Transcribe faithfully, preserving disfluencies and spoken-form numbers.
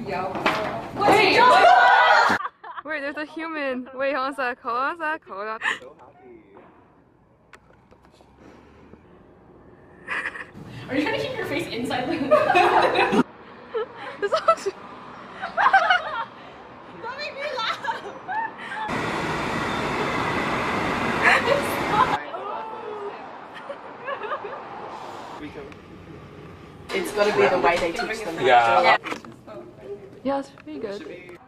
Wait, wait, there's a human. Wait, hold on a sec, hold on a sec, hold on. Are you trying to keep your face inside the... This looks... Don't make me laugh! It's got to be the way they teach them. Yeah. Yeah, it's pretty good.